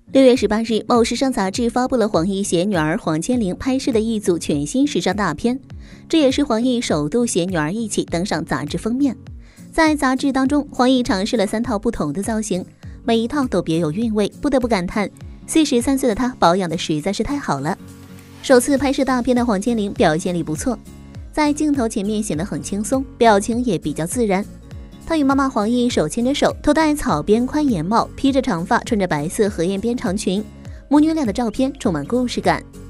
6月18日，某时尚杂志发布了黄奕携女儿黄千玲拍摄的一组全新时尚大片，这也是黄奕首度携女儿一起登上杂志封面。在杂志当中，黄奕尝试了3套不同的造型，每一套都别有韵味，不得不感叹43岁的她保养的实在是太好了。首次拍摄大片的黄千玲表现力不错，在镜头前面显得很轻松，表情也比较自然。她与妈妈黄奕手牵着手，头戴草编宽檐帽，披着长发，穿着白色荷叶边长裙，母女俩的照片充满故事感。